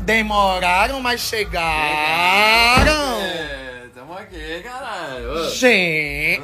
Demoraram, mas chegaram. Tamo aqui, caralho. Gente.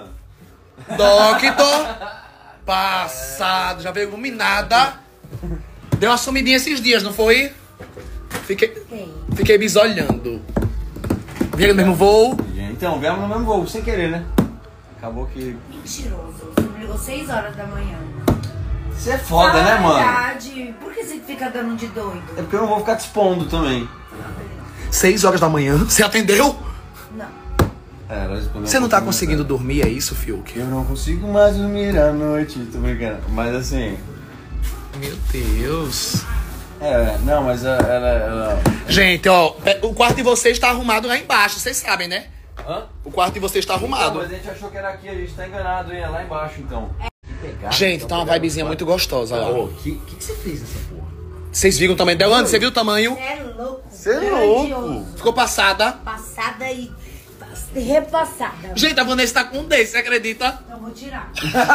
Doctor. Passado. Já veio iluminada. Deu uma sumidinha esses dias, não foi? Fiquei bisolhando. Vieram no mesmo voo? Então, viemos no mesmo voo, sem querer, né? Acabou que... Mentiroso. Você me ligou 6 horas da manhã. Você é foda, né, mano? Verdade. Por que você fica dando de doido? É porque eu não vou ficar te expondo também. 6 horas da manhã? Você atendeu? Não. Você não tá conseguindo dormir, é isso, Fiuk? Eu não consigo mais dormir à noite, tô brincando. Mas assim... Meu Deus. Não, mas ela... Gente, ó, o quarto de vocês tá arrumado lá embaixo, vocês sabem, né? Hã? O quarto de vocês tá arrumado. Não, mas a gente achou que era aqui, a gente tá enganado, hein? É lá embaixo, então. Gente, tá uma vibezinha muito gostosa lá. O que você fez nessa porra? Vocês viram também? Delane, você viu o tamanho? Você é louco. Você é louco. Ficou passada. Passada e repassada. Gente, a Vanessa tá com um desse, você acredita? Eu vou tirar.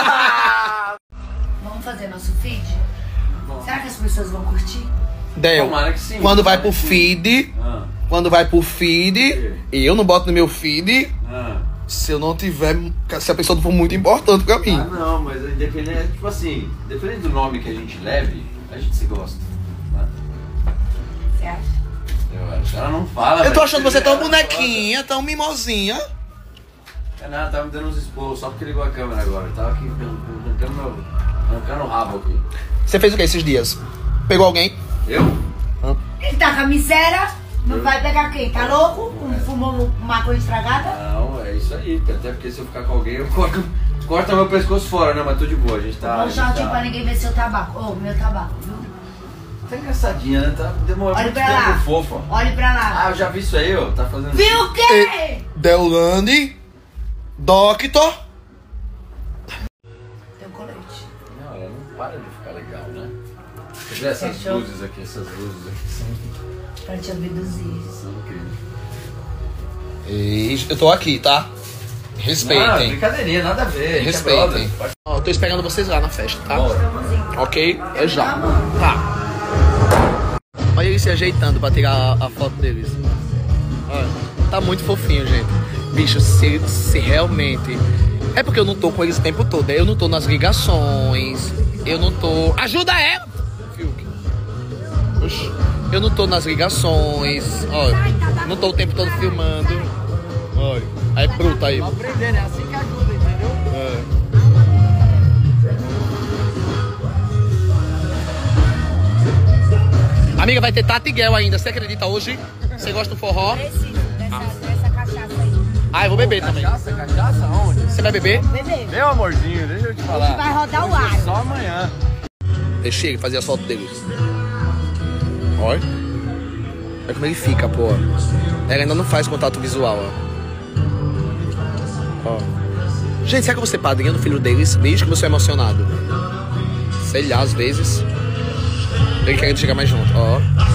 Vamos fazer nosso feed? Será que as pessoas vão curtir? Del, Tomara que sim. quando vai pro feed, eu não boto no meu feed se eu não tiver, se a pessoa não for muito importante pra mim. Não, mas independente, tipo assim, dependendo do nome que a gente leve, a gente se gosta. Né? Você acha? Eu acho. Ela não fala. Eu tô achando você tão bonequinha, tão mimosinha. É nada, tava me dando uns esporros só porque ligou a câmera agora. Eu tava aqui arrancando o rabo aqui. Você fez o que esses dias? Pegou alguém? Eu? Ele tá com a miséria, não vai pegar quem? Tá louco? Fumou maconha estragada? Não, é isso aí. Até porque se eu ficar com alguém, eu corto meu pescoço fora, né? Mas tô de boa, a gente tá... Vou deixar pra ninguém ver seu tabaco. Ô, meu tabaco, viu? Tá engraçadinha, né? Tá demorando Olha muito pra tempo, lá. fofa. Olhe pra lá. Ah, eu já vi isso aí, ó. Tá fazendo... Viu o quê? Deolane, Doctor. Teu colete. Não, ela não para de ficar legal, né? Quer ver essas Fechou? luzes aqui? Essas luzes aqui Pra te abduzir. são incríveis. E eu tô aqui, tá? Não, Respeitem. brincadeirinha, nada a ver. Respeitem. Ó, eu tô esperando vocês lá na festa, tá? Estamos indo. Ok? É já. Tá. Olha ele se ajeitando pra tirar a foto deles. Olha, tá muito fofinho, gente. Bicho, se realmente... É porque eu não tô com eles o tempo todo. Eu não tô nas ligações. Eu não tô... Ajuda ela! Oxi. Eu não tô nas ligações. Olha, não tô o tempo todo filmando. Olha, aí bruta aí. Aprender, né? Assim que ajuda, entendeu? Amiga, vai ter Tati Guel ainda. Você acredita hoje? Você gosta do forró? Preciso dessa cachaça aí. Ah, eu vou beber também. Cachaça onde? Você vai beber? Bebê, Meu amorzinho, deixa eu te falar. vai rodar o Hoje é ar. só amanhã. Deixa ele fazer as fotos deles. Olha. Olha como ele fica, pô. Ela ainda não faz contato visual, ó. Gente, será que eu vou ser padrinho do filho deles? Desde que eu sou emocionado. Sei lá, às vezes. Ele querendo chegar mais junto, ó.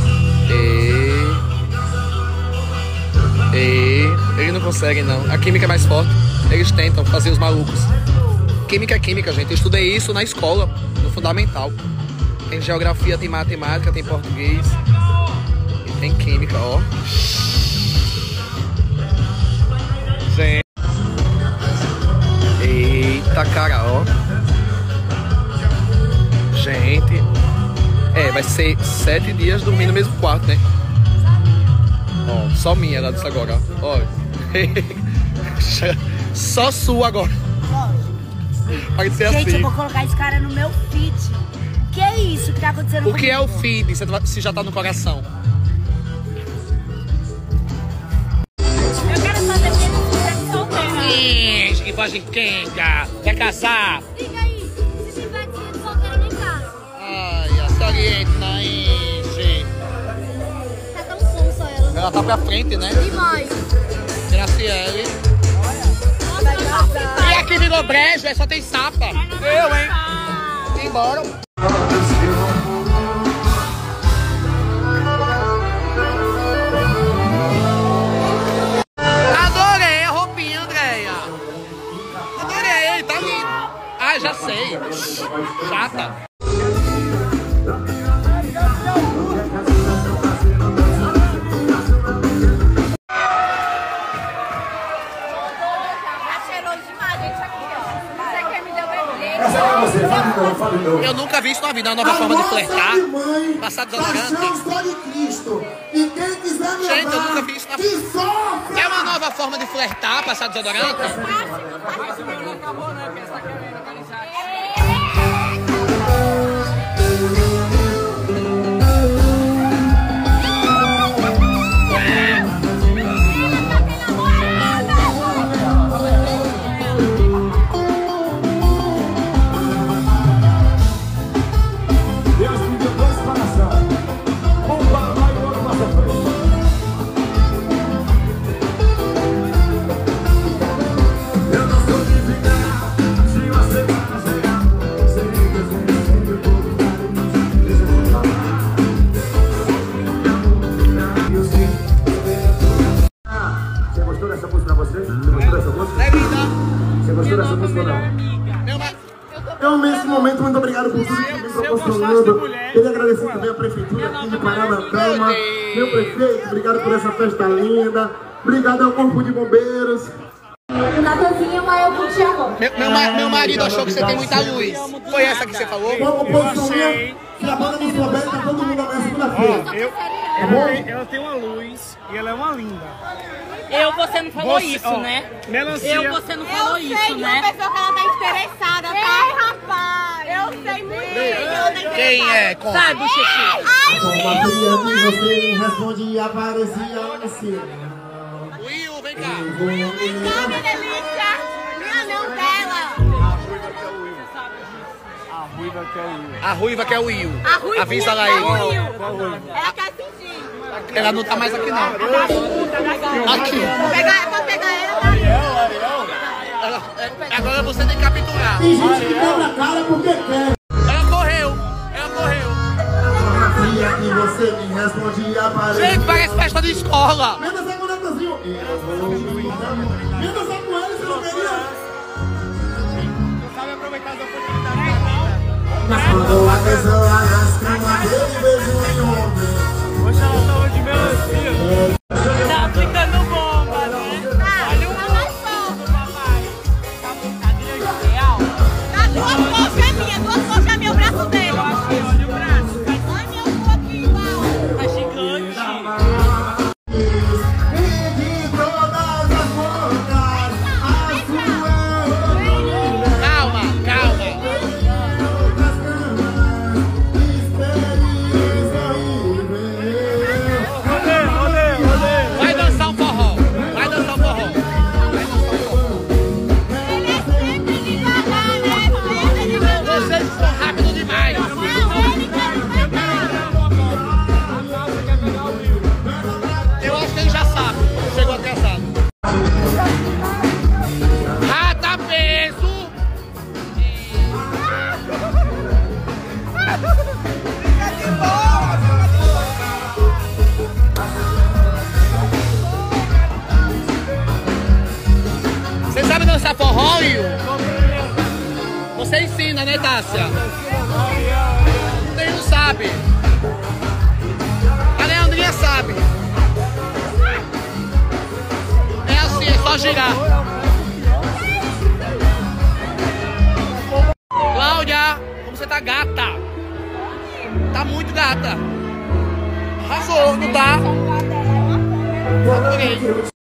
Ele não consegue, não. A química é mais forte. Eles tentam fazer os malucos. Química é química, gente. Eu estudei isso na escola, no fundamental. Tem geografia, tem matemática, tem português. E tem química, ó. Gente. Eita, cara, ó. Gente. Vai ser 7 dias dormindo no mesmo quarto, né? Ó, só minha, ela disse agora, ó. Olha. Só sua agora. Pode ser Gente, assim. eu vou colocar esse cara no meu feed. Que é isso que tá acontecendo O que é o comigo? feed? Se já tá no coração. Eu quero fazer sexo solteira. Que voz de quenga. Quer casar? Liga aí, se tiver de solteira nem casa. Ai, a saliente na enche. Tá tão sonsa ela. Ela tá pra frente, né? Demais. Graciele. Nossa, E aqui virou brejo, só tem sapa. Eu, hein? Embora. Adorei a roupinha, Andréia. Adorei, tá lindo. Ah, já sei. Chata. Essa é pra você, fale não. Eu nunca vi isso na vida, uma nova forma de flertar. Passar desodorante. De Cristo. E quem quiser me Gente, eu nunca vi isso na vida. que sofre! É uma nova forma de flertar, passar desodorante? Deus me deu dois corações. Um para lá e outro para frente. Eu não sou de ficar. Se você vai chegar, sei que eu sempre vou Você gostou dessa música pra você? Você gostou dessa música? É linda. Você gostou dessa música ou não? Então, nesse momento, muito obrigado por tudo que me proporcionando. Queria agradecer também a prefeitura aqui de Paranapiacaba. Meu prefeito, obrigado por essa festa linda. Obrigado ao Corpo de Bombeiros. O Natanzinho maior pro Thiago. Meu marido achou que você tem muita luz. Foi essa que você falou? Uma composição minha, se a banda não souber, tá todo mundo amanhã segunda-feira. Ela tem uma luz e ela é uma linda. Você não falou isso, né? Melancia. Você não falou isso, Sei né? uma pessoa que ela tá interessada, tá? Rapaz! Eu sei muito bem. Quem é? Conta. Sai, bochecha. Uma queria que você responde e aparecia assim. Will, vem cá. Minha delícia! Minha não dela! A ruiva que é o Will. A Ruivinha Avisa lá que é aí. o Will. Ela quer sentir. Ela não tá mais aqui, não. Aqui. Pra pegar ela, Agora você tem que capturar. Tem gente que quebra a cara porque quer. Ela correu. Ela correu. Uma queria que você me responde e aparecia. Gente, parece festa de escola. Vem dançar com o Natanzinho. Vem dançar com ele, você não queria? Mas quando a pessoa lastima, ele beijo em ombro. Hoje ela tava de melancia. Tá aplicando bomba, né? olha uma mais fogo, papai. Tá grande, real? Tá duas coxas minhas, o braço dele. Olha o braço. Olha meu pouquinho, mal. Tá gigante. De todas as bocas, a sua Calma, calma. Vai dançar um forró. Vai dançar um forró. Ele é sempre devagar, né? Sempre devagar. Vocês estão rápido demais. Não, ele quer devagar. Eu acho que ele já sabe. Chegou atrasado. Rata peso. Você sabe dançar forró, Will? Você ensina, né, Tássia? Você não sabe. A Leandrinha sabe. É assim, é só girar. Cláudia, como você tá gata? Tá muito gata. Arrasou, não tá? Adorei.